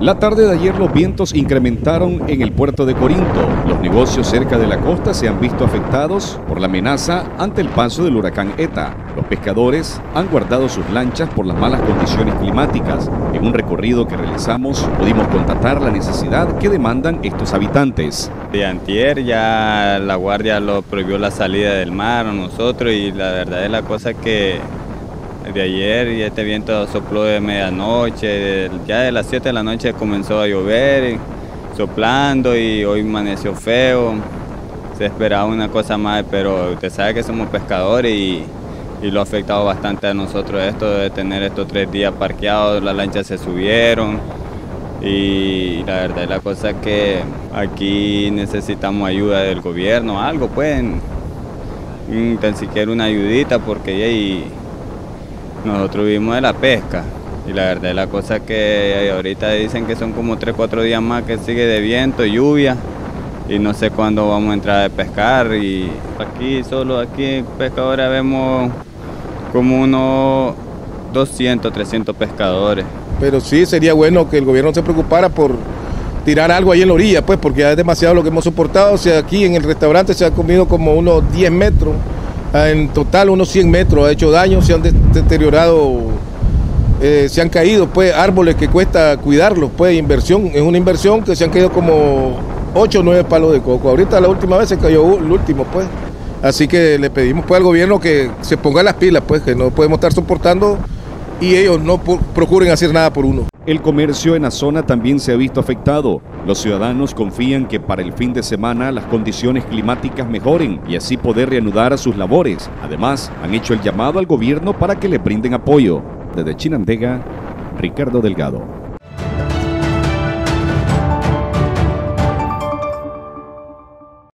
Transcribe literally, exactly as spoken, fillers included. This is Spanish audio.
La tarde de ayer los vientos incrementaron en el puerto de Corinto. Los negocios cerca de la costa se han visto afectados por la amenaza ante el paso del huracán ETA. Los pescadores han guardado sus lanchas por las malas condiciones climáticas. En un recorrido que realizamos pudimos constatar la necesidad que demandan estos habitantes. De antier ya la guardia lo prohibió la salida del mar a nosotros y la verdad es la cosa que de ayer y este viento sopló de medianoche, ya de las siete de la noche comenzó a llover, soplando y hoy amaneció feo. Se esperaba una cosa más, pero usted sabe que somos pescadores y, y lo ha afectado bastante a nosotros esto de tener estos tres días parqueados, las lanchas se subieron y la verdad es la cosa que aquí necesitamos ayuda del gobierno, algo pueden, tan siquiera una ayudita porque y, nosotros vivimos de la pesca y la verdad es la cosa que ahorita dicen que son como tres, cuatro días más que sigue de viento, lluvia y no sé cuándo vamos a entrar a pescar y aquí, solo aquí en pescadores vemos como unos doscientos, trescientos pescadores. Pero sí sería bueno que el gobierno se preocupara por tirar algo ahí en la orilla, pues porque ya es demasiado lo que hemos soportado. O sea, aquí en el restaurante se ha comido como unos diez metros. En total unos cien metros ha hecho daño, se han deteriorado, eh, se han caído pues árboles que cuesta cuidarlos, pues inversión, es una inversión que se han caído como ocho o nueve palos de coco. Ahorita la última vez se cayó el último pues, así que le pedimos pues al gobierno que se ponga las pilas pues, que no podemos estar soportando y ellos no procuren hacer nada por uno. El comercio en la zona también se ha visto afectado. Los ciudadanos confían que para el fin de semana las condiciones climáticas mejoren y así poder reanudar sus labores. Además, han hecho el llamado al gobierno para que le brinden apoyo. Desde Chinandega, Ricardo Delgado.